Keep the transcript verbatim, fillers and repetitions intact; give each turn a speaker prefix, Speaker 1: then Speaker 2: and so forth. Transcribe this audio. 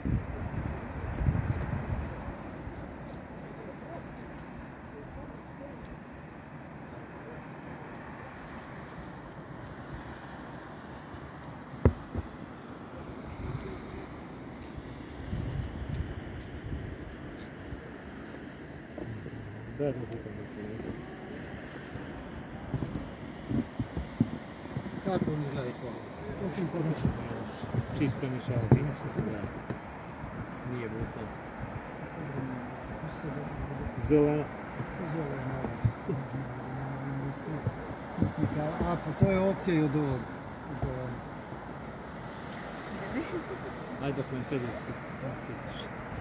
Speaker 1: Da, razlika mislim.
Speaker 2: Kako oni gledaju kola?
Speaker 1: Čisto mješavati, ima što to gleda. Nije bukno. Zelena.
Speaker 2: Zelena. A, pa to je ocija i od ovog.
Speaker 1: Ajde dok me sjedi, sjedi.